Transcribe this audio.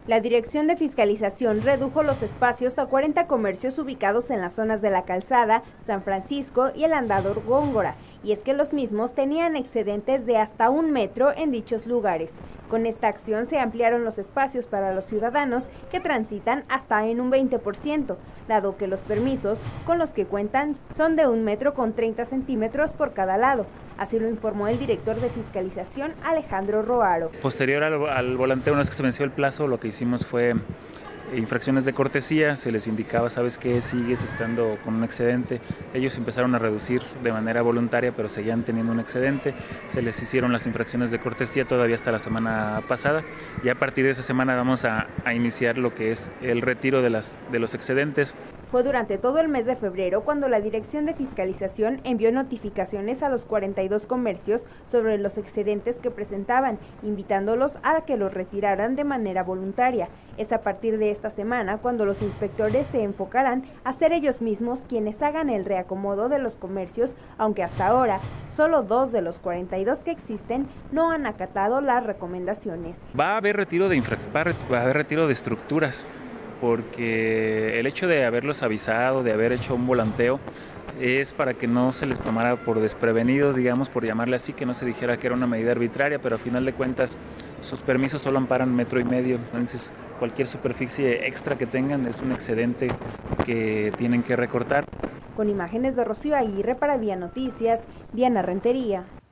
La Dirección de Fiscalización redujo los espacios a 40 comercios ubicados en las zonas de La Calzada, San Francisco y el Andador Góngora, y es que los mismos tenían excedentes de hasta 1 metro en dichos lugares. Con esta acción se ampliaron los espacios para los ciudadanos que transitan hasta en un 20%, dado que los permisos con los que cuentan son de 1 metro con 30 centímetros por cada lado. Así lo informó el director de fiscalización, Alejandro Roaro. Posterior al volanteo, una vez que se venció el plazo, lo que hicimos fue infracciones de cortesía. Se les indicaba, ¿sabes qué? Sigues estando con un excedente. Ellos empezaron a reducir de manera voluntaria, pero seguían teniendo un excedente. Se les hicieron las infracciones de cortesía todavía hasta la semana pasada, y a partir de esa semana vamos a iniciar lo que es el retiro de los excedentes. Fue durante todo el mes de febrero cuando la Dirección de Fiscalización envió notificaciones a los 42 comercios sobre los excedentes que presentaban, invitándolos a que los retiraran de manera voluntaria. Es a partir de esta semana cuando los inspectores se enfocarán a ser ellos mismos quienes hagan el reacomodo de los comercios, aunque hasta ahora solo 2 de los 42 que existen no han acatado las recomendaciones. Va a haber retiro de estructuras, porque el hecho de haberlos avisado, de haber hecho un volanteo, es para que no se les tomara por desprevenidos, digamos, por llamarle así, que no se dijera que era una medida arbitraria, pero a final de cuentas sus permisos solo amparan 1,5 metros, entonces cualquier superficie extra que tengan es un excedente que tienen que recortar. Con imágenes de Rocío Aguirre para Vía Noticias, Diana Rentería.